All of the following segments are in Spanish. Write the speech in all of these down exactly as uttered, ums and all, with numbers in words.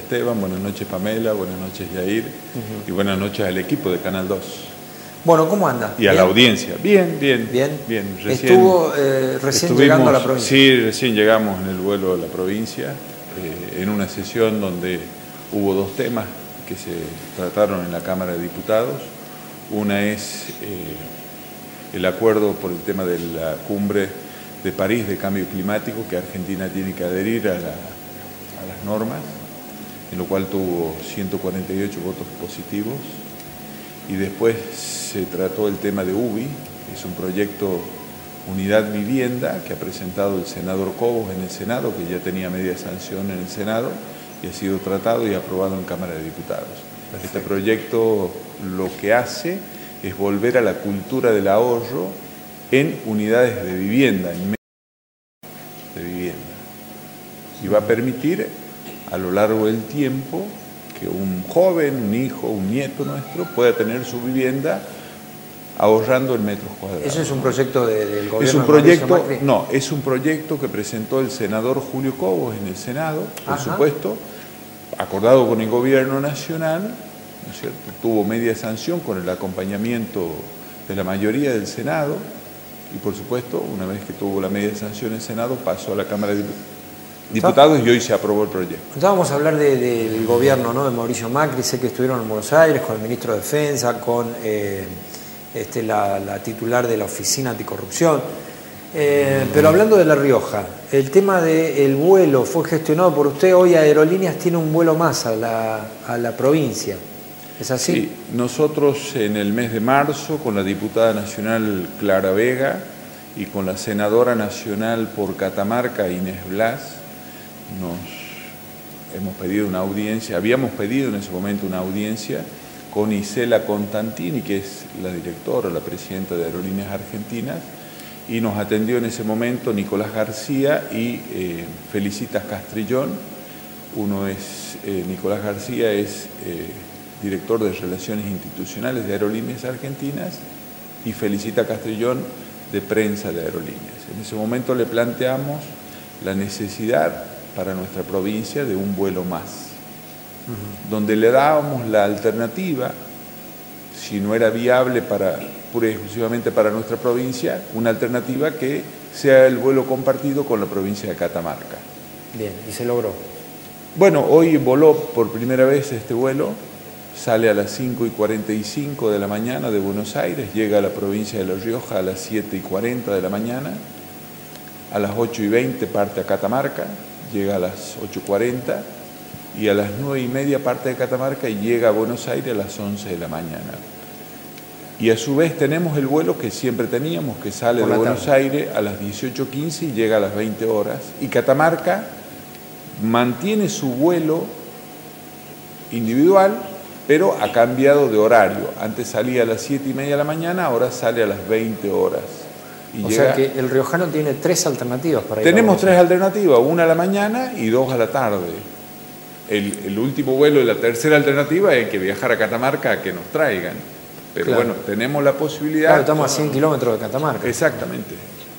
Esteban, buenas noches Pamela, buenas noches Yair, uh-huh. y buenas noches al equipo de Canal dos. Bueno, ¿cómo anda? Y a ¿Bien? la audiencia. Bien, bien. Bien. bien. Recién, ¿Estuvo eh, recién llegando a la provincia? Sí, recién llegamos en el vuelo de la provincia, eh, en una sesión donde hubo dos temas que se trataron en la Cámara de Diputados. Una es eh, el acuerdo por el tema de la cumbre de París de cambio climático, que Argentina tiene que adherir a, la, a las normas, en lo cual tuvo ciento cuarenta y ocho votos positivos. Y después se trató el tema de U B I, es un proyecto Unidad Vivienda que ha presentado el senador Cobos en el Senado, que ya tenía media sanción en el Senado, y ha sido tratado y aprobado en Cámara de Diputados. Perfecto. Este proyecto lo que hace es volver a la cultura del ahorro en unidades de vivienda, en medios de vivienda. Y va a permitir a lo largo del tiempo que un joven, un hijo, un nieto nuestro pueda tener su vivienda ahorrando en metros cuadrados. ¿Eso es un proyecto de, del gobierno es un de proyecto, Mauricio Macri? No, es un proyecto que presentó el senador Julio Cobos en el Senado, por Ajá. supuesto, acordado con el gobierno nacional, ¿no es cierto? Tuvo media sanción con el acompañamiento de la mayoría del Senado y, por supuesto, una vez que tuvo la media sanción en el Senado, pasó a la Cámara de Diputados y hoy se aprobó el proyecto. Entonces vamos a hablar de, de, del gobierno, ¿no?, de Mauricio Macri. Sé que estuvieron en Buenos Aires con el ministro de Defensa, con eh, este, la, la titular de la Oficina Anticorrupción. Eh, pero hablando de La Rioja, el tema del vuelo fue gestionado por usted. Hoy Aerolíneas tiene un vuelo más a la, a la provincia. ¿Es así? Sí, nosotros en el mes de marzo, con la diputada nacional Clara Vega y con la senadora nacional por Catamarca, Inés Blas, nos hemos pedido una audiencia, habíamos pedido en ese momento una audiencia con Isela Constantini, que es la directora, la presidenta de Aerolíneas Argentinas, y nos atendió en ese momento Nicolás García y eh, Felicitas Castrillón. Uno es, eh, Nicolás García es eh, director de Relaciones Institucionales de Aerolíneas Argentinas y Felicita Castrillón de Prensa de Aerolíneas. En ese momento le planteamos la necesidad para nuestra provincia de un vuelo más, uh-huh. donde le dábamos la alternativa, si no era viable para, pura y exclusivamente para nuestra provincia, una alternativa que sea el vuelo compartido con la provincia de Catamarca. Bien, y se logró. Bueno, hoy voló por primera vez este vuelo, sale a las cinco y cuarenta y cinco de la mañana de Buenos Aires, llega a la provincia de La Rioja a las siete y cuarenta de la mañana, a las ocho y veinte parte a Catamarca, llega a las ocho y cuarenta y a las nueve y media parte de Catamarca y llega a Buenos Aires a las once de la mañana. Y a su vez tenemos el vuelo que siempre teníamos, que sale de Buenos Aires a las dieciocho quince y llega a las veinte horas. Y Catamarca mantiene su vuelo individual, pero ha cambiado de horario. Antes salía a las siete y media de la mañana, ahora sale a las veinte horas. Y o llega... sea que el riojano tiene tres alternativas para ir. Tenemos tres alternativas, una a la mañana y dos a la tarde. El, el último vuelo y la tercera alternativa es que viajar a Catamarca a que nos traigan. Pero claro, bueno, tenemos la posibilidad... Claro, estamos a cien kilómetros de Catamarca. Exactamente.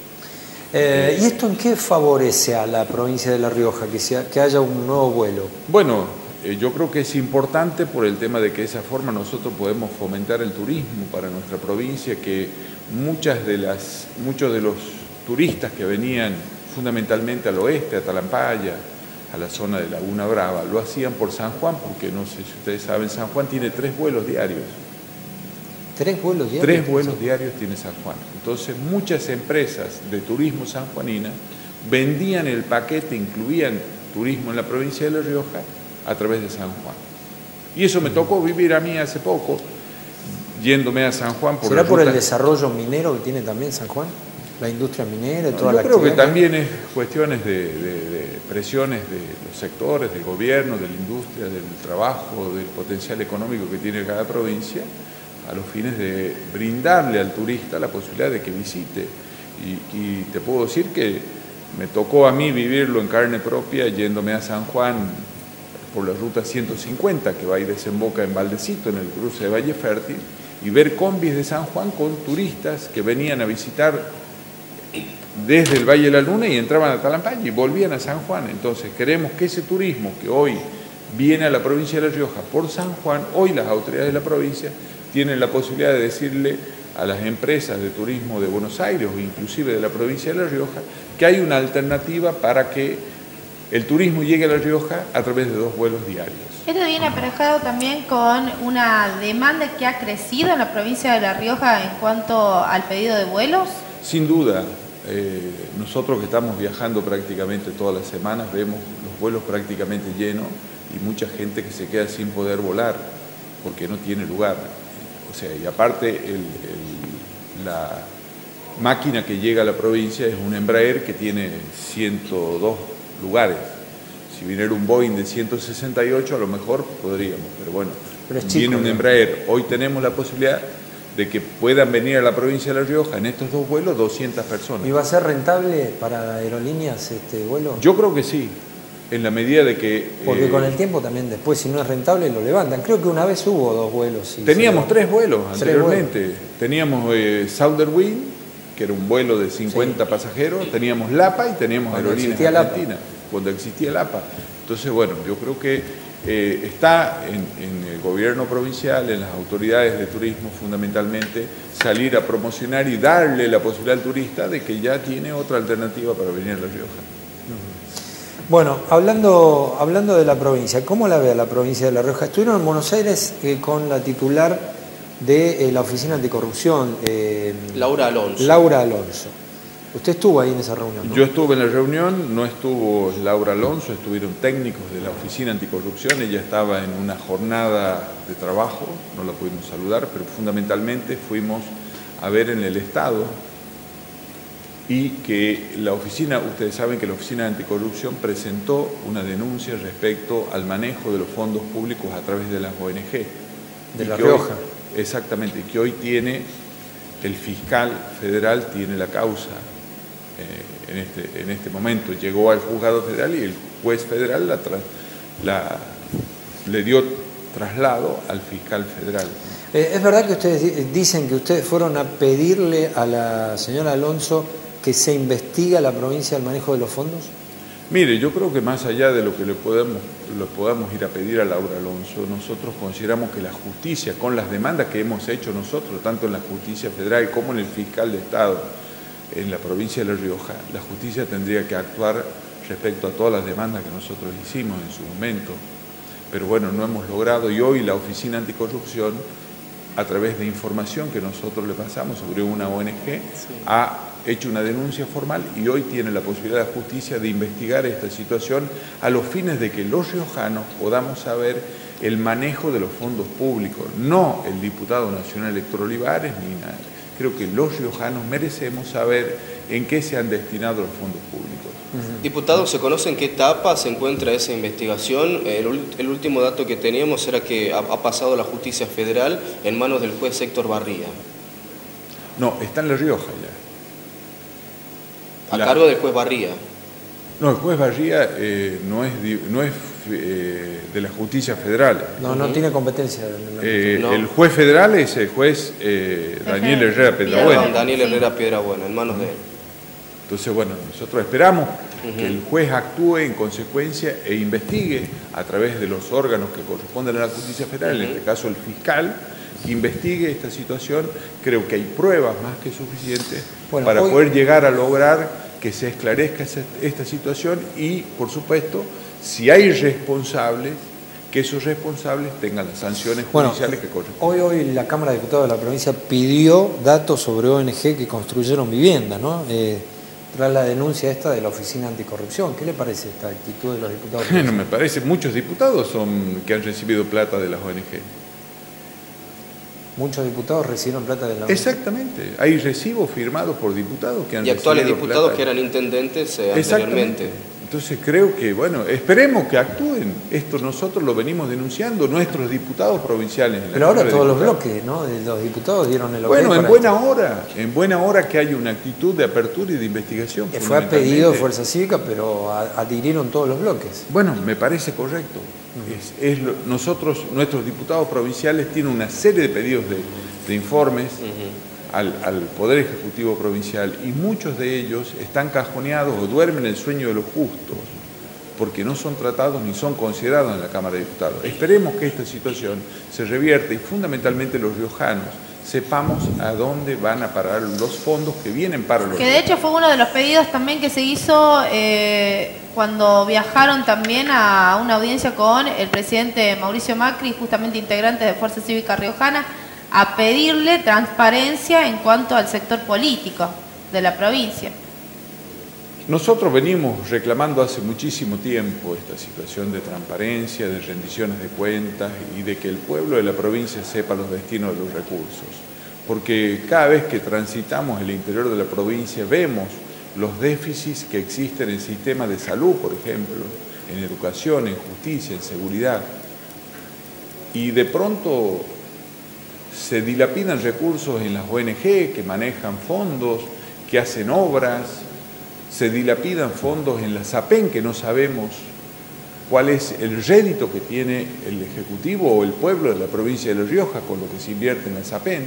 Eh, ¿Y esto en qué favorece a la provincia de La Rioja, que, sea, que haya un nuevo vuelo? Bueno, eh, yo creo que es importante por el tema de que de esa forma nosotros podemos fomentar el turismo para nuestra provincia, que muchas de las, muchos de los turistas que venían fundamentalmente al oeste, a Talampaya, a la zona de Laguna Brava, lo hacían por San Juan, porque no sé si ustedes saben, San Juan tiene tres vuelos diarios. ¿Tres vuelos diarios? Tres vuelos diarios tiene San Juan. Entonces, muchas empresas de turismo sanjuanina vendían el paquete, incluían turismo en la provincia de La Rioja a través de San Juan. Y eso me tocó vivir a mí hace poco, yéndome a San Juan. Por ¿Será por ruta... el desarrollo minero que tiene también San Juan? La industria minera y toda no, la yo creo que actividad. también es cuestiones de, de, de presiones de los sectores, del gobierno, de la industria, del trabajo, del potencial económico que tiene cada provincia, a los fines de brindarle al turista la posibilidad de que visite. Y, y te puedo decir que me tocó a mí vivirlo en carne propia yéndome a San Juan por la ruta ciento cincuenta, que va y desemboca en Valdecito, en el cruce de Valle Fértil, y ver combis de San Juan con turistas que venían a visitar desde el Valle de la Luna y entraban a Talampaya y volvían a San Juan. Entonces queremos que ese turismo que hoy viene a la provincia de La Rioja por San Juan, hoy las autoridades de la provincia tienen la posibilidad de decirle a las empresas de turismo de Buenos Aires o inclusive de la provincia de La Rioja que hay una alternativa para que el turismo llegue a La Rioja a través de dos vuelos diarios. Esto viene aparejado también con una demanda que ha crecido en la provincia de La Rioja en cuanto al pedido de vuelos. Sin duda, eh, nosotros que estamos viajando prácticamente todas las semanas vemos los vuelos prácticamente llenos y mucha gente que se queda sin poder volar porque no tiene lugar. O sea, y aparte el, el, la máquina que llega a la provincia es un Embraer que tiene ciento dos lugares. Si viniera un Boeing de ciento sesenta y ocho a lo mejor podríamos, pero bueno, pero chico, viene un Embraer. Hoy tenemos la posibilidad de que puedan venir a la provincia de La Rioja en estos dos vuelos doscientas personas. ¿Y va a ser rentable para aerolíneas este vuelo? Yo creo que sí, en la medida de que... Porque eh, con el tiempo también después, si no es rentable, lo levantan. Creo que una vez hubo dos vuelos. Y teníamos se... tres vuelos tres anteriormente. Vuelos. Teníamos eh, Southern, que era un vuelo de cincuenta sí. pasajeros, teníamos Lapa y teníamos cuando Aerolíneas Argentina, cuando existía Lapa. Entonces, bueno, yo creo que eh, está en, en el gobierno provincial, en las autoridades de turismo fundamentalmente, salir a promocionar y darle la posibilidad al turista de que ya tiene otra alternativa para venir a La Rioja. Bueno, hablando, hablando de la provincia, ¿cómo la ve a la provincia de La Rioja? Estuvieron en Buenos Aires eh, con la titular de eh, la Oficina Anticorrupción, eh, Laura Alonso. Laura Alonso. Usted estuvo ahí en esa reunión, ¿no? Yo estuve en la reunión, no estuvo Laura Alonso, estuvieron técnicos de la Oficina Anticorrupción, ella estaba en una jornada de trabajo, no la pudimos saludar, pero fundamentalmente fuimos a ver en el Estado y que la oficina, ustedes saben que la Oficina Anticorrupción presentó una denuncia respecto al manejo de los fondos públicos a través de las O N G. De La Rioja. Hoy, exactamente, y que hoy tiene, el fiscal federal tiene la causa. En este, en este momento llegó al juzgado federal y el juez federal la, tra, la, le dio traslado al fiscal federal. Eh, ¿Es verdad que ustedes dicen que ustedes fueron a pedirle a la señora Alonso que se investigue a la provincia el manejo de los fondos? Mire, yo creo que más allá de lo que le podemos, le podamos ir a pedir a Laura Alonso, nosotros consideramos que la justicia, con las demandas que hemos hecho nosotros, tanto en la justicia federal como en el fiscal de Estado, en la provincia de La Rioja, la justicia tendría que actuar respecto a todas las demandas que nosotros hicimos en su momento. Pero bueno, no hemos logrado y hoy la Oficina Anticorrupción, a través de información que nosotros le pasamos sobre una O N G, sí. ha hecho una denuncia formal y hoy tiene la posibilidad de la justicia de investigar esta situación a los fines de que los riojanos podamos saber el manejo de los fondos públicos, no el diputado nacional Héctor Olivares ni nada. Creo que los riojanos merecemos saber en qué se han destinado los fondos públicos. Uh-huh. Diputado, ¿se conoce en qué etapa se encuentra esa investigación? El, el último dato que teníamos era que ha, ha pasado la justicia federal en manos del juez Héctor Barría. No, está en La Rioja ya. ¿A la... cargo del juez Barría? No, el juez Barría eh, no es, no es eh, de la justicia federal. No, no uh-huh. tiene competencia. Eh, no. El juez federal es el juez eh, Daniel Herrera Piedrabuena. No, Daniel Herrera Piedrabuena, en manos de él. Entonces, bueno, nosotros esperamos uh-huh. que el juez actúe en consecuencia e investigue a través de los órganos que corresponden a la justicia federal, uh-huh. en este caso el fiscal, que investigue esta situación. Creo que hay pruebas más que suficientes bueno, para hoy... poder llegar a lograr que se esclarezca esta situación y, por supuesto, si hay responsables, que esos responsables tengan las sanciones judiciales bueno, que corresponden. Hoy, hoy la Cámara de Diputados de la provincia pidió datos sobre O N G que construyeron viviendas, ¿no? Eh, tras la denuncia esta de la Oficina Anticorrupción. ¿Qué le parece esta actitud de los diputados? Bueno, me parece, muchos diputados son que han recibido plata de las O N G. Muchos diputados recibieron plata de la O N G. Exactamente, hay recibos firmados por diputados que han y actuales recibido diputados plata. que eran intendentes eh, anteriormente. Entonces creo que, bueno, esperemos que actúen. Esto nosotros lo venimos denunciando, nuestros diputados provinciales. En la Pero ahora Cámara todos de los bloques, ¿no? De los diputados dieron el ok. Bueno, en para buena esto. hora, en buena hora que haya una actitud de apertura y de investigación. Que fue a pedido de Fuerza Cívica, pero adhirieron todos los bloques. Bueno, me parece correcto. Uh-huh. es, es lo, nosotros, nuestros diputados provinciales tienen una serie de pedidos de, de informes uh-huh. al, al Poder Ejecutivo Provincial y muchos de ellos están cajoneados o duermen el sueño de los justos. porque no son tratados ni son considerados en la Cámara de Diputados. Esperemos que esta situación se revierta y fundamentalmente los riojanos sepamos a dónde van a parar los fondos que vienen para los Que de hecho fue uno de los pedidos también que se hizo eh, cuando viajaron también a una audiencia con el presidente Mauricio Macri, justamente integrantes de Fuerza Cívica Riojana, a pedirle transparencia en cuanto al sector político de la provincia. Nosotros venimos reclamando hace muchísimo tiempo esta situación de transparencia, de rendiciones de cuentas y de que el pueblo de la provincia sepa los destinos de los recursos. Porque cada vez que transitamos el interior de la provincia vemos los déficits que existen en el sistema de salud, por ejemplo, en educación, en justicia, en seguridad. Y de pronto se dilapidan recursos en las O N G que manejan fondos, que hacen obras. Se dilapidan fondos en la SAPEN que no sabemos cuál es el rédito que tiene el Ejecutivo o el pueblo de la provincia de La Rioja con lo que se invierte en la SAPEN.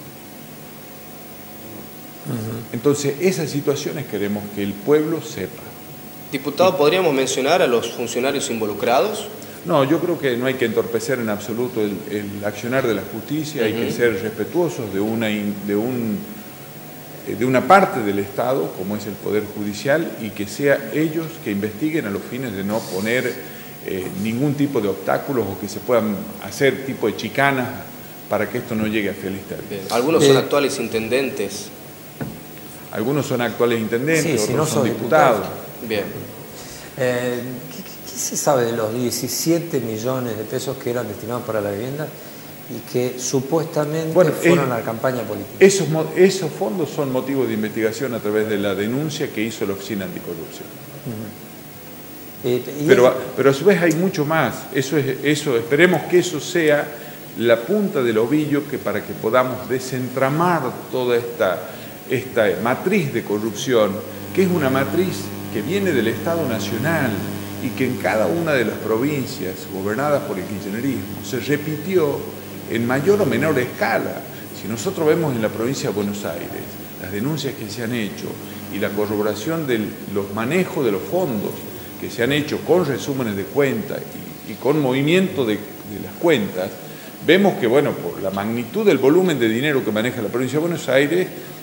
Uh-huh. Entonces, esas situaciones queremos que el pueblo sepa. Diputado, ¿podríamos mencionar a los funcionarios involucrados? No, yo creo que no hay que entorpecer en absoluto el, el accionar de la justicia, uh-huh. Hay que ser respetuosos de una... De un, de una parte del Estado, como es el Poder Judicial, y que sea ellos que investiguen a los fines de no poner eh, ningún tipo de obstáculos o que se puedan hacer tipo de chicanas para que esto no llegue a feliz término. Algunos son eh, actuales intendentes. Algunos son actuales intendentes, sí, otros si no son diputados. diputados. Bien. Eh, ¿qué, ¿Qué se sabe de los diecisiete millones de pesos que eran destinados para la vivienda y que supuestamente bueno, fueron eh, a la campaña política? Esos, esos fondos son motivo de investigación a través de la denuncia que hizo la Oficina Anticorrupción. Uh-huh. eh, pero, pero a su vez hay mucho más. Eso es, eso, esperemos que eso sea la punta del ovillo que para que podamos desentramar toda esta, esta matriz de corrupción, que es una matriz que viene del Estado Nacional y que en cada una de las provincias gobernadas por el kirchnerismo se repitió en mayor o menor escala. Si nosotros vemos en la provincia de Buenos Aires las denuncias que se han hecho y la corroboración de los manejos de los fondos que se han hecho con resúmenes de cuentas y, y con movimiento de, de las cuentas, vemos que, bueno, por la magnitud del volumen de dinero que maneja la provincia de Buenos Aires,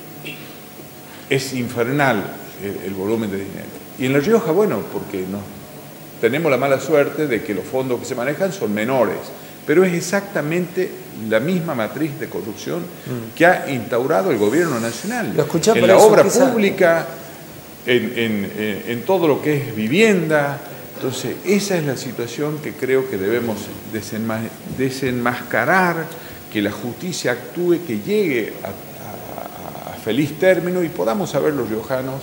es infernal el, el volumen de dinero. Y en La Rioja, bueno, porque no, tenemos la mala suerte de que los fondos que se manejan son menores, pero es exactamente la misma matriz de corrupción mm. que ha instaurado el gobierno nacional. En la obra pública, en, en, en, en todo lo que es vivienda. Entonces, esa es la situación que creo que debemos desenma desenmascarar, que la justicia actúe, que llegue a, a, a feliz término y podamos saber los riojanos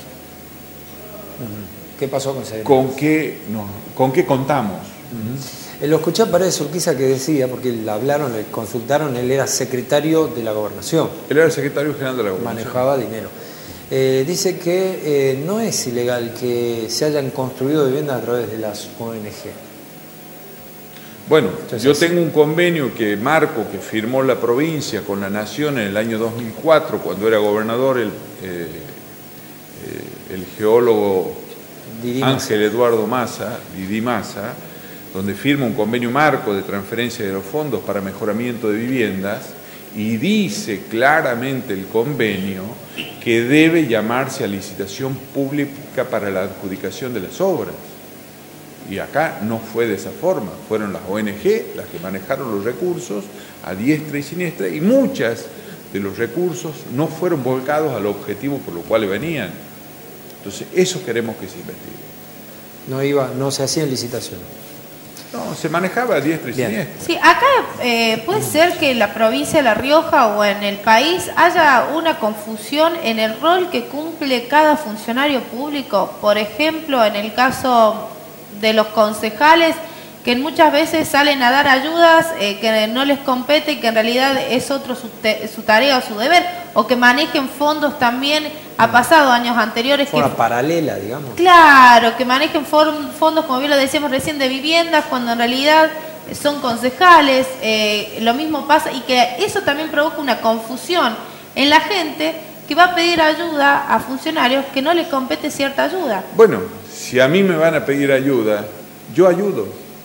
¿qué pasó con ese con qué, no, con qué contamos. Uh-huh. Lo escuché a Paredes Urquiza que decía, porque le hablaron, le consultaron, él era secretario de la Gobernación. Él era el secretario general de la Gobernación. Manejaba dinero. Eh, dice que eh, no es ilegal que se hayan construido viviendas a través de las O N G. Bueno, entonces, yo tengo un convenio que marco, que firmó la provincia con la Nación en el año dos mil cuatro, cuando era gobernador el, eh, eh, el geólogo Didi Ángel Massa. Eduardo Massa, Didi Massa, donde firma un convenio marco de transferencia de los fondos para mejoramiento de viviendas y dice claramente el convenio que debe llamarse a licitación pública para la adjudicación de las obras. Y acá no fue de esa forma, fueron las O N G las que manejaron los recursos a diestra y siniestra y muchas de los recursos no fueron volcados al objetivo por lo cual venían. Entonces, eso queremos que se investigue. No, iba, no se hacían licitaciones. No, se manejaba a diestra y Bien. siniestra. Sí, acá eh, puede ser que en la provincia de La Rioja o en el país haya una confusión en el rol que cumple cada funcionario público. Por ejemplo, en el caso de los concejales, que muchas veces salen a dar ayudas eh, que no les compete y que en realidad es otro su, su tarea o su deber, o que manejen fondos también, ha pasado años anteriores. Forma que, paralela, digamos. Claro, que manejen fondos, como bien lo decíamos recién, de viviendas, cuando en realidad son concejales, eh, lo mismo pasa, y que eso también provoca una confusión en la gente que va a pedir ayuda a funcionarios que no les compete cierta ayuda. Bueno, si a mí me van a pedir ayuda, yo ayudo.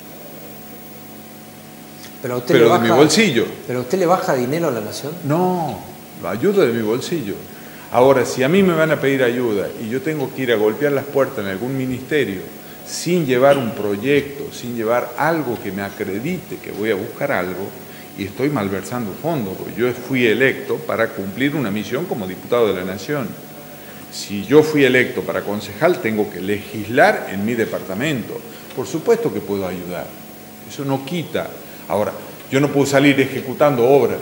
Pero, a usted pero le baja, de mi bolsillo. ¿Pero usted le baja dinero a la nación? No, lo ayudo de mi bolsillo. Ahora, si a mí me van a pedir ayuda y yo tengo que ir a golpear las puertas en algún ministerio sin llevar un proyecto, sin llevar algo que me acredite que voy a buscar algo, y estoy malversando fondos, porque yo fui electo para cumplir una misión como diputado de la Nación. Si yo fui electo para concejal, tengo que legislar en mi departamento. Por supuesto que puedo ayudar, eso no quita. Ahora, yo no puedo salir ejecutando obras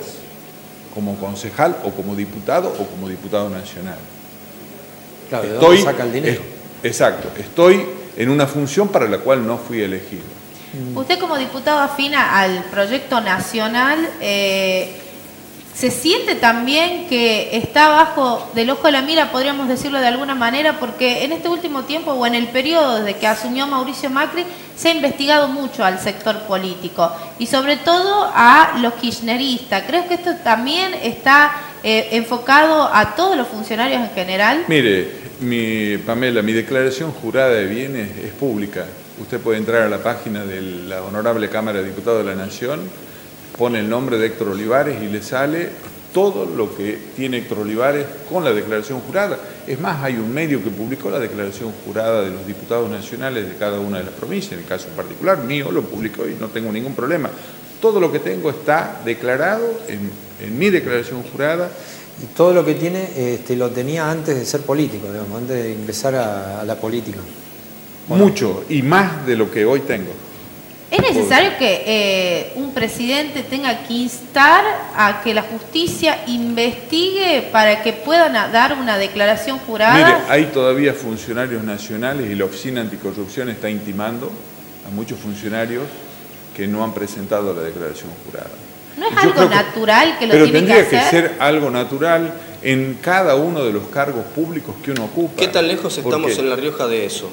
como concejal o como diputado o como diputado nacional. Claro, ¿de estoy, dónde saca el dinero? Es, exacto, estoy en una función para la cual no fui elegido. Usted como diputado afina al proyecto nacional, eh, ¿se siente también que está bajo del ojo de la mira, podríamos decirlo de alguna manera? Porque en este último tiempo o en el periodo desde que asumió Mauricio Macri se ha investigado mucho al sector político y sobre todo a los kirchneristas. ¿Crees que esto también está eh, enfocado a todos los funcionarios en general? Mire, mi, Pamela, mi declaración jurada de bienes es pública. Usted puede entrar a la página de la Honorable Cámara de Diputados de la Nación, pone el nombre de Héctor Olivares y le sale todo lo que tiene Héctor Olivares con la declaración jurada. Es más, hay un medio que publicó la declaración jurada de los diputados nacionales de cada una de las provincias. En el caso particular mío lo publicó y no tengo ningún problema. Todo lo que tengo está declarado en, en mi declaración jurada. Y todo lo que tiene este, lo tenía antes de ser político, digamos, antes de ingresar a, a la política. Bueno. Mucho, y más de lo que hoy tengo. ¿Es necesario que eh, un presidente tenga que instar a que la justicia investigue para que puedan dar una declaración jurada? Mire, hay todavía funcionarios nacionales y la Oficina Anticorrupción está intimando a muchos funcionarios que no han presentado la declaración jurada. ¿No es Yo algo creo que, natural que lo pero tiene que tendría hacer? que ser algo natural en cada uno de los cargos públicos que uno ocupa. ¿Qué tan lejos estamos Porque, en La Rioja de eso?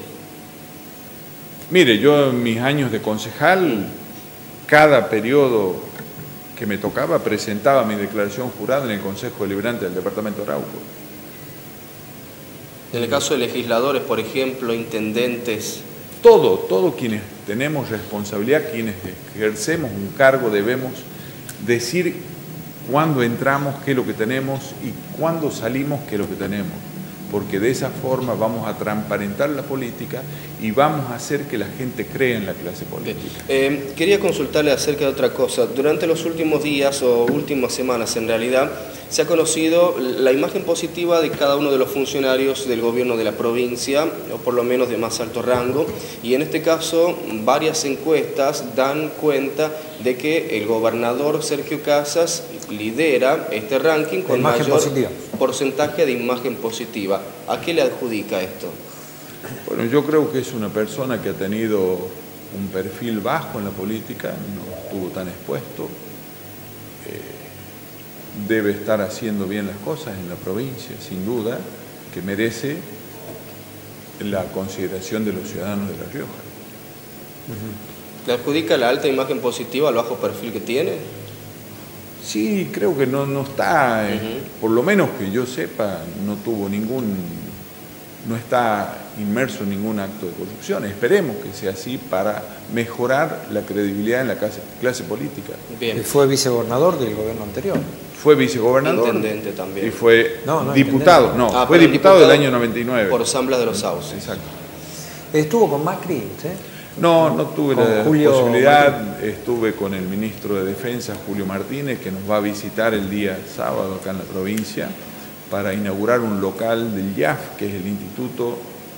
Mire, yo en mis años de concejal, cada periodo que me tocaba presentaba mi declaración jurada en el Consejo Deliberante del Departamento de Arauco. En el caso de legisladores, por ejemplo, intendentes. Todo, todo quienes tenemos responsabilidad, quienes ejercemos un cargo, debemos decir cuándo entramos, qué es lo que tenemos y cuándo salimos, qué es lo que tenemos. Porque de esa forma vamos a transparentar la política y vamos a hacer que la gente crea en la clase política. Eh, quería consultarle acerca de otra cosa. Durante los últimos días o últimas semanas, en realidad, se ha conocido la imagen positiva de cada uno de los funcionarios del gobierno de la provincia, o por lo menos de más alto rango, y en este caso varias encuestas dan cuenta de que el gobernador Sergio Casas lidera este ranking con imagen mayor positiva. porcentaje de imagen positiva. ¿A qué le adjudica esto? Bueno, yo creo que es una persona que ha tenido un perfil bajo en la política, no estuvo tan expuesto, eh, debe estar haciendo bien las cosas en la provincia, sin duda, que merece la consideración de los ciudadanos de La Rioja. Uh-huh. ¿Le adjudica la alta imagen positiva al bajo perfil que tiene? Sí, creo que no, no está, eh, uh-huh. por lo menos que yo sepa, no tuvo ningún, no está inmerso en ningún acto de corrupción. Esperemos que sea así para mejorar la credibilidad en la clase, clase política. Bien. Fue vicegobernador del gobierno anterior. Fue vicegobernador. Intendente también. Y fue no, no, diputado, no, ah, fue diputado, diputado del año noventa y nueve. Por San Blas de los Sauces. Exacto. ¿Estuvo con Macri usted? No, no tuve con la Julio posibilidad, Martínez. Estuve con el ministro de Defensa, Julio Martínez, que nos va a visitar el día sábado acá en la provincia para inaugurar un local del I A F, que es el Instituto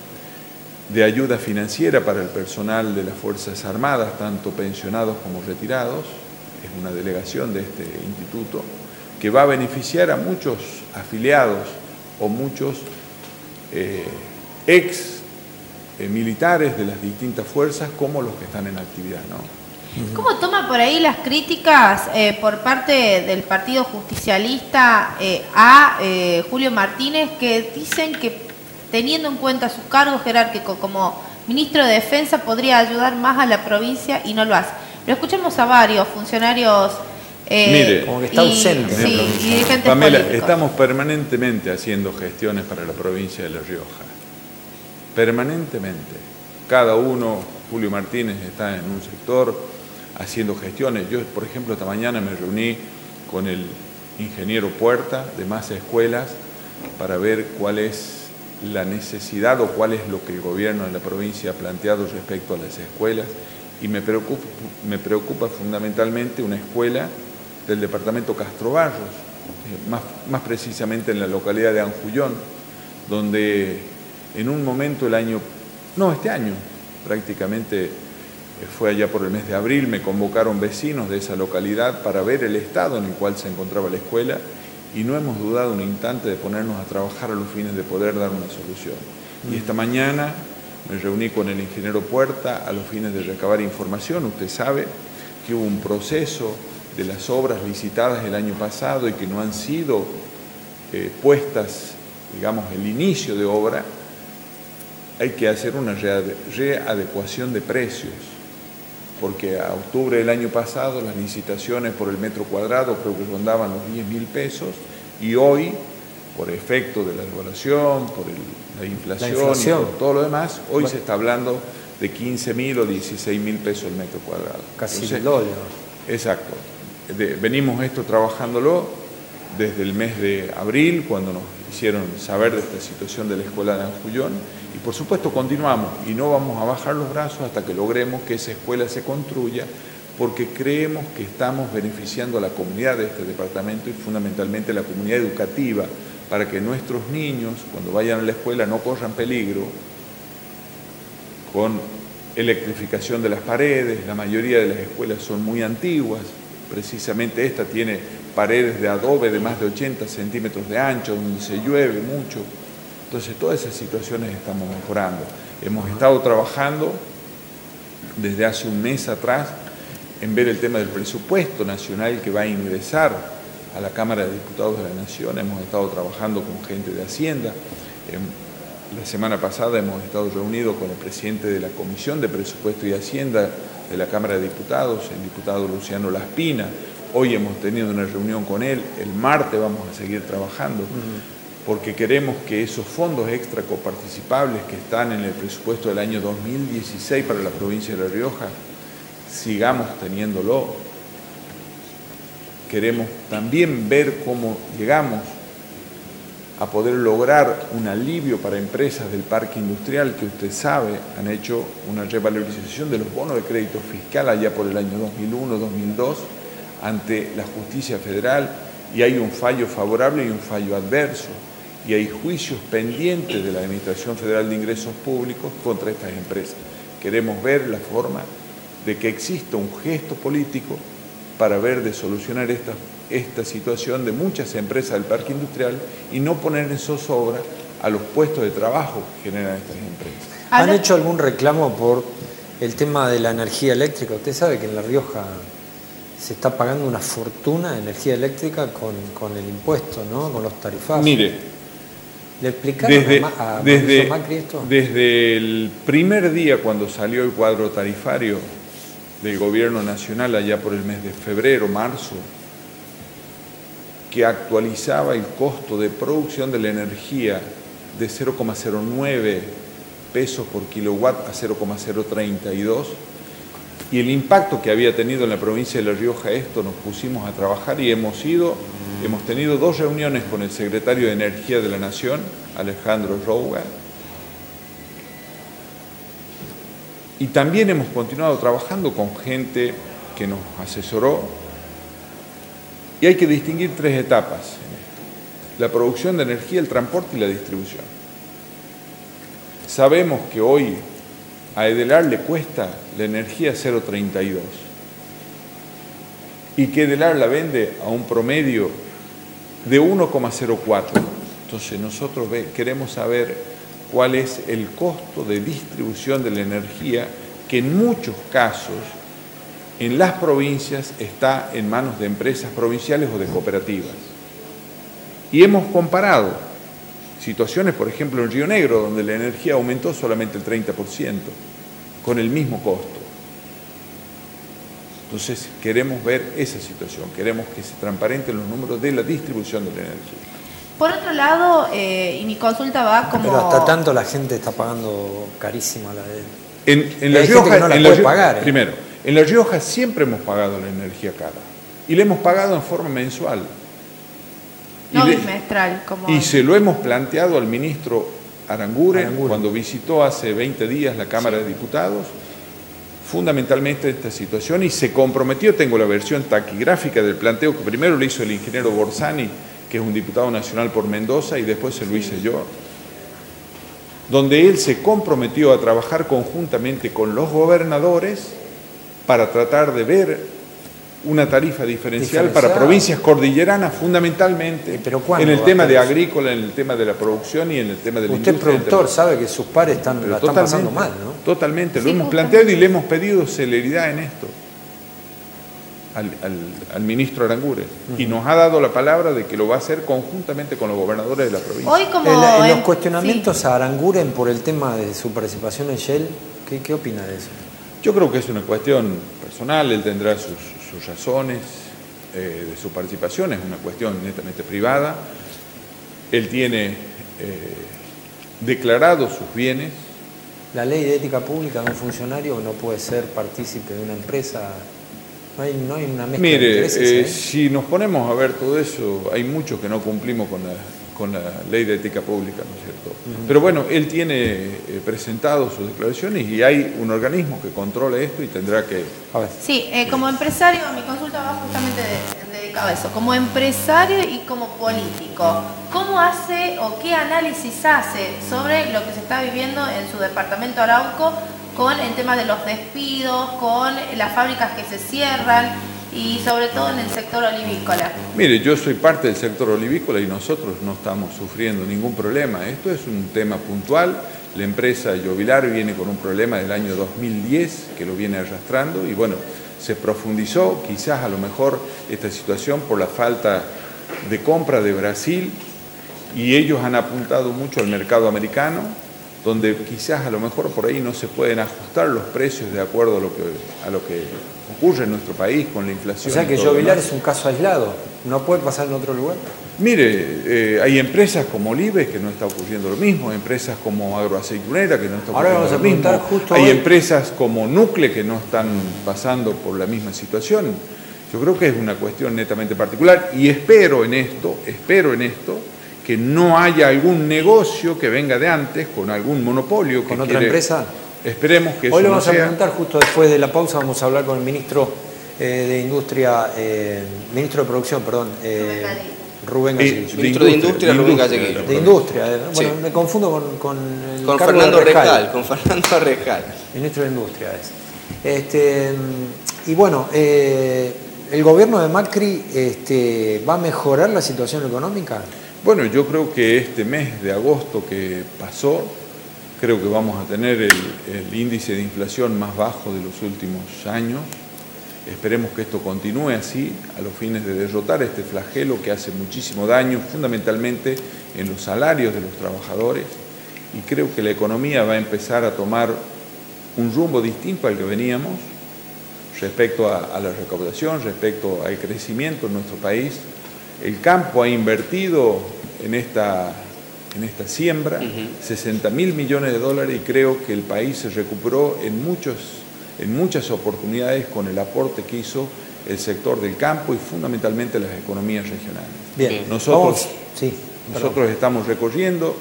de Ayuda Financiera para el personal de las Fuerzas Armadas, tanto pensionados como retirados. Es una delegación de este instituto que va a beneficiar a muchos afiliados o muchos eh, ex Eh, militares de las distintas fuerzas como los que están en actividad, ¿no? ¿Cómo toma por ahí las críticas eh, por parte del Partido Justicialista eh, a eh, Julio Martínez, que dicen que teniendo en cuenta su cargo jerárquico como ministro de Defensa podría ayudar más a la provincia y no lo hace? Lo escuchamos a varios funcionarios eh, Mire, como que está ausente. Y, sí, y dirigentes Pamela, políticos. estamos permanentemente haciendo gestiones para la provincia de La Rioja. permanentemente. Cada uno, Julio Martínez está en un sector haciendo gestiones. Yo, por ejemplo, esta mañana me reuní con el ingeniero Puerta de Más Escuelas para ver cuál es la necesidad o cuál es lo que el gobierno de la provincia ha planteado respecto a las escuelas, y me preocupa, me preocupa fundamentalmente una escuela del departamento Castro Barros, eh, más, más precisamente en la localidad de Anjullón, donde en un momento el año, no este año, prácticamente fue allá por el mes de abril, me convocaron vecinos de esa localidad para ver el estado en el cual se encontraba la escuela, y no hemos dudado un instante de ponernos a trabajar a los fines de poder dar una solución. Y esta mañana me reuní con el ingeniero Puerta a los fines de recabar información. Usted sabe que hubo un proceso de las obras licitadas el año pasado y que no han sido eh, puestas, digamos, el inicio de obra. Hay que hacer una readecuación de precios, porque a octubre del año pasado las licitaciones por el metro cuadrado creo que rondaban los diez mil pesos, y hoy, por efecto de la devaluación, por el, la, inflación la inflación y por todo lo demás, hoy bueno. se está hablando de quince mil o dieciséis mil pesos el metro cuadrado. Casi Entonces, el doble. Exacto. De, venimos esto trabajándolo desde el mes de abril, cuando nos hicieron saber de esta situación de la escuela de Anjullón, y por supuesto continuamos y no vamos a bajar los brazos hasta que logremos que esa escuela se construya, porque creemos que estamos beneficiando a la comunidad de este departamento y fundamentalmente a la comunidad educativa, para que nuestros niños, cuando vayan a la escuela, no corran peligro con electrificación de las paredes. La mayoría de las escuelas son muy antiguas, precisamente esta tiene paredes de adobe de más de ochenta centímetros de ancho, donde se llueve mucho. Entonces, todas esas situaciones estamos mejorando. Hemos estado trabajando desde hace un mes atrás en ver el tema del presupuesto nacional que va a ingresar a la Cámara de Diputados de la Nación. Hemos estado trabajando con gente de Hacienda. La semana pasada hemos estado reunidos con el presidente de la Comisión de Presupuesto y Hacienda de la Cámara de Diputados, el diputado Luciano Laspina. Hoy hemos tenido una reunión con él. El martes vamos a seguir trabajando, porque queremos que esos fondos extra coparticipables que están en el presupuesto del año dos mil dieciséis para la provincia de La Rioja, sigamos teniéndolo. Queremos también ver cómo llegamos a poder lograr un alivio para empresas del parque industrial, que usted sabe, han hecho una revalorización de los bonos de crédito fiscal allá por el año dos mil uno, dos mil dos, ante la justicia federal, y hay un fallo favorable y un fallo adverso, y hay juicios pendientes de la Administración Federal de Ingresos Públicos contra estas empresas. Queremos ver la forma de que exista un gesto político para ver de solucionar esta, esta situación de muchas empresas del parque industrial y no poner en zozobra a los puestos de trabajo que generan estas empresas. ¿Han hecho algún reclamo por el tema de la energía eléctrica? Usted sabe que en La Rioja se está pagando una fortuna de energía eléctrica con, con el impuesto, ¿no? Con los tarifazos. Mire, ¿le explicaron desde, a, a desde, Macri esto? Desde el primer día cuando salió el cuadro tarifario del gobierno nacional allá por el mes de febrero, marzo, que actualizaba el costo de producción de la energía de cero coma cero nueve pesos por kilowatt a cero coma cero treinta y dos, y el impacto que había tenido en la provincia de La Rioja esto, nos pusimos a trabajar y hemos ido, hemos tenido dos reuniones con el secretario de Energía de la Nación, Alejandro Rouga, y también hemos continuado trabajando con gente que nos asesoró, y hay que distinguir tres etapas en esto: la producción de energía, el transporte y la distribución. Sabemos que hoy a Edelar le cuesta la energía cero coma treinta y dos y que Edelar la vende a un promedio de uno coma cero cuatro. Entonces nosotros ve, queremos saber cuál es el costo de distribución de la energía, que en muchos casos en las provincias está en manos de empresas provinciales o de cooperativas. Y hemos comparado situaciones, por ejemplo, en Río Negro, donde la energía aumentó solamente el treinta por ciento, con el mismo costo. Entonces, queremos ver esa situación, queremos que se transparenten los números de la distribución de la energía. Por otro lado, eh, y mi consulta va como... Pero hasta tanto la gente está pagando carísima la de... En, en La hay Rioja, gente que no la en puede La Rioja, pagar, ¿eh? Primero, en La Rioja siempre hemos pagado la energía cara. Y la hemos pagado en forma mensual. Y No le- bimestral, como... Y se lo hemos planteado al ministro Aranguren, Aranguren. cuando visitó hace veinte días la Cámara de Diputados, fundamentalmente esta situación, y se comprometió, tengo la versión taquigráfica del planteo que primero lo hizo el ingeniero Borsani, que es un diputado nacional por Mendoza, y después se lo hice yo, donde él se comprometió a trabajar conjuntamente con los gobernadores para tratar de ver una tarifa diferencial para Diferenciada. provincias cordilleranas, fundamentalmente, ¿Pero cuándo en el va a tema hacer de eso? agrícola, en el tema de la producción y en el tema de la Usted industria. productor sabe que sus pares están, Pero la están pasando totalmente, mal, ¿no? Totalmente, lo Sí, hemos justamente. planteado y le hemos pedido celeridad en esto al, al- al ministro Aranguren. Y nos ha dado la palabra de que lo va a hacer conjuntamente con los gobernadores de la provincia. Hoy como... En, en los en- cuestionamientos sí. a Aranguren por el tema de su participación en Shell, ¿qué, qué opina de eso? Yo creo que es una cuestión personal, él tendrá sus, sus razones eh, de su participación, es una cuestión netamente privada. Él tiene eh, declarado sus bienes. La ley de ética pública de un funcionario no puede ser partícipe de una empresa. No hay, no hay una mezcla de Mire, intereses, eh, ¿eh? si nos ponemos a ver todo eso, hay muchos que no cumplimos con la, con la ley de ética pública, ¿no es cierto? Uh-huh. Pero bueno, él tiene eh, presentado sus declaraciones y hay un organismo que controla esto y tendrá que... A ver. Sí, eh, como empresario, mi consulta va justamente de- dedicada a eso. Como empresario y como político, ¿cómo hace o qué análisis hace sobre lo que se está viviendo en su departamento Arauco con el tema de los despidos, con las fábricas que se cierran y sobre todo en el sector olivícola? Mire, yo soy parte del sector olivícola y nosotros no estamos sufriendo ningún problema. Esto es un tema puntual. La empresa Llovilar viene con un problema del año dos mil diez que lo viene arrastrando y bueno, se profundizó quizás a lo mejor esta situación por la falta de compra de Brasil y ellos han apuntado mucho al mercado americano, donde quizás a lo mejor por ahí no se pueden ajustar los precios de acuerdo a lo que, a lo que ocurre en nuestro país con la inflación. O sea que y todo lo Llovilar demás. es un caso aislado, no puede pasar en otro lugar. Mire, eh, hay empresas como Olives que no está ocurriendo lo mismo, empresas como Agroaceitunera que no está Ahora ocurriendo vamos a lo mismo, preguntar justo hay hoy- empresas como Nucle que no están pasando por la misma situación. Yo creo que es una cuestión netamente particular y espero en esto, espero en esto, que no haya algún negocio que venga de antes con algún monopolio. Que ¿Con otra quiere- empresa? Esperemos que eso Hoy le no vamos a sea. preguntar justo después de la pausa, vamos a hablar con el ministro eh, de Industria, eh, ministro de Producción, perdón, eh, Rubén Eh, Galleguillo. Ministro de Industria, Rubén Galleguillo. De Industria, eh, bueno, Sí. me confundo con, con el Con cargo Fernando de Rejal. Rejal, con Fernando Rejal. Ministro de Industria es. Este, y bueno, eh, ¿el gobierno de Macri este, va a mejorar la situación económica? Bueno, yo creo que este mes de agosto que pasó, creo que vamos a tener el, el índice de inflación más bajo de los últimos años. Esperemos que esto continúe así, a los fines de derrotar este flagelo que hace muchísimo daño, fundamentalmente en los salarios de los trabajadores. Y creo que la economía va a empezar a tomar un rumbo distinto al que veníamos respecto a, a la recaudación, respecto al crecimiento en nuestro país. El campo ha invertido en esta, en esta siembra uh-huh. sesenta mil millones de dólares y creo que el país se recuperó en, muchos, en muchas oportunidades con el aporte que hizo el sector del campo y fundamentalmente las economías regionales. Bien, nosotros, Vamos, sí, nosotros estamos recorriendo,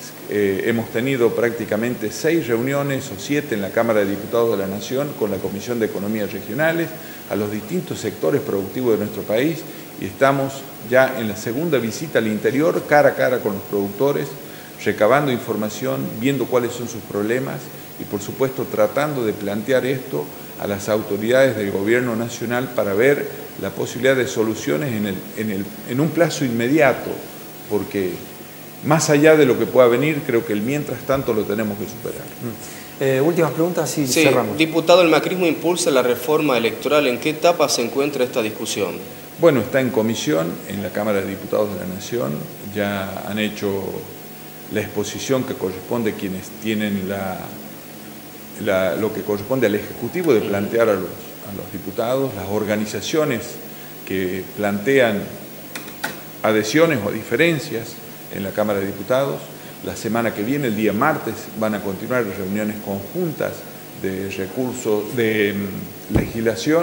eh, hemos tenido prácticamente seis reuniones o siete en la Cámara de Diputados de la Nación con la Comisión de Economías Regionales, a los distintos sectores productivos de nuestro país y estamos ya en la segunda visita al interior, cara a cara con los productores, recabando información, viendo cuáles son sus problemas y por supuesto tratando de plantear esto a las autoridades del gobierno nacional para ver la posibilidad de soluciones en, el, en, el, en un plazo inmediato, porque más allá de lo que pueda venir, creo que el mientras tanto lo tenemos que superar. Eh, últimas preguntas y sí, cerramos. Diputado, el macrismo impulsa la reforma electoral. ¿En qué etapa se encuentra esta discusión? Bueno, está en comisión en la Cámara de Diputados de la Nación, ya han hecho la exposición que corresponde a quienes tienen la, la, lo que corresponde al Ejecutivo de plantear a los, a los diputados, las organizaciones que plantean adhesiones o diferencias en la Cámara de Diputados. La semana que viene, el día martes, van a continuar reuniones conjuntas de recursos, de um, legislación,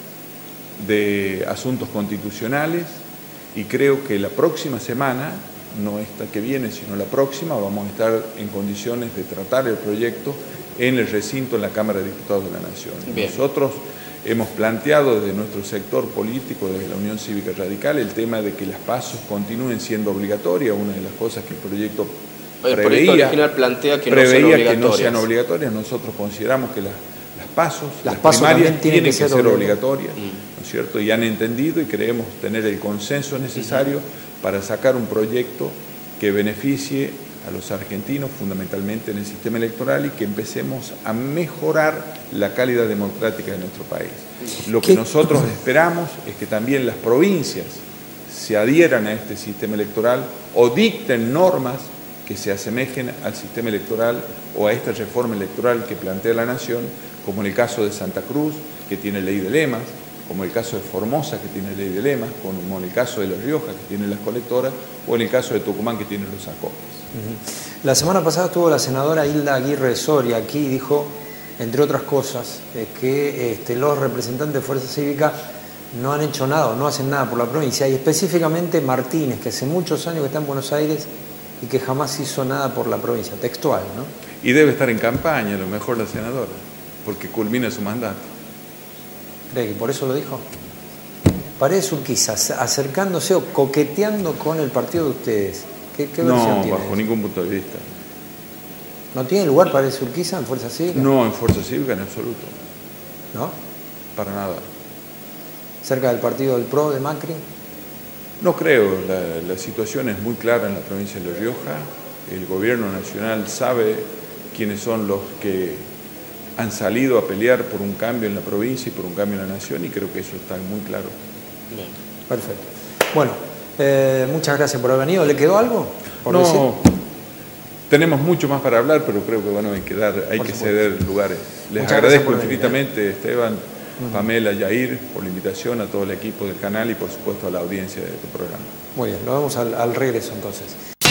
de asuntos constitucionales, y creo que la próxima semana, no esta que viene, sino la próxima, vamos a estar en condiciones de tratar el proyecto en el recinto en la Cámara de Diputados de la Nación. Bien. Nosotros hemos planteado desde nuestro sector político, desde la Unión Cívica Radical, el tema de que las pasos continúen siendo obligatorias, una de las cosas que el proyecto El preveía, proyecto original plantea que, preveía no sean que obligatorias. no sean obligatorias. Nosotros consideramos que las, las pasos, Las las, pasos primarias también tienen tienen que que ser ser obligatorias. obligatorias, ¿no es cierto? Y han entendido y creemos tener el consenso necesario para sacar un proyecto que beneficie a los argentinos fundamentalmente en el sistema electoral y que empecemos a mejorar la calidad democrática de nuestro país. Lo que ¿Qué? nosotros esperamos es que también las provincias se adhieran a este sistema electoral o dicten normas que se asemejen al sistema electoral o a esta reforma electoral que plantea la Nación, como en el caso de Santa Cruz, que tiene ley de lemas, como el caso de Formosa, que tiene ley de lemas, como en el caso de La Rioja, que tiene las colectoras, o en el caso de Tucumán, que tiene los acopes. Uh-huh. La semana pasada estuvo la senadora Hilda Aguirre Soria aquí y dijo, entre otras cosas, eh, que este, los representantes de Fuerza Cívica no han hecho nada o no hacen nada por la provincia, y específicamente Martínez, que hace muchos años que está en Buenos Aires y que jamás hizo nada por la provincia, textual, ¿no? Y debe estar en campaña, a lo mejor la senadora, porque culmina su mandato. ¿Cree que por eso lo dijo? Paredes Urquiza, acercándose o coqueteando con el partido de ustedes. ¿Qué, qué versión No, tiene? bajo eso? ningún punto de vista. ¿No tiene lugar Paredes Urquiza en Fuerza Cívica? No en Fuerza Cívica en absoluto, ¿No? para nada. ¿Cerca del partido del P R O de Macri? No creo, la, la situación es muy clara en la provincia de La Rioja. El gobierno nacional sabe quiénes son los que han salido a pelear por un cambio en la provincia y por un cambio en la nación, y creo que eso está muy claro. Bien. Perfecto. Bueno, eh, muchas gracias por haber venido. ¿Le quedó algo por No, decir? tenemos mucho más para hablar, pero creo que bueno, hay que dar, hay Por que supuesto. ceder lugares. Les Muchas gracias agradezco por venir, infinitamente, Esteban, Pamela, Yair, por la invitación, a todo el equipo del canal y por supuesto a la audiencia de tu programa. Muy bien, lo vemos al, al regreso entonces.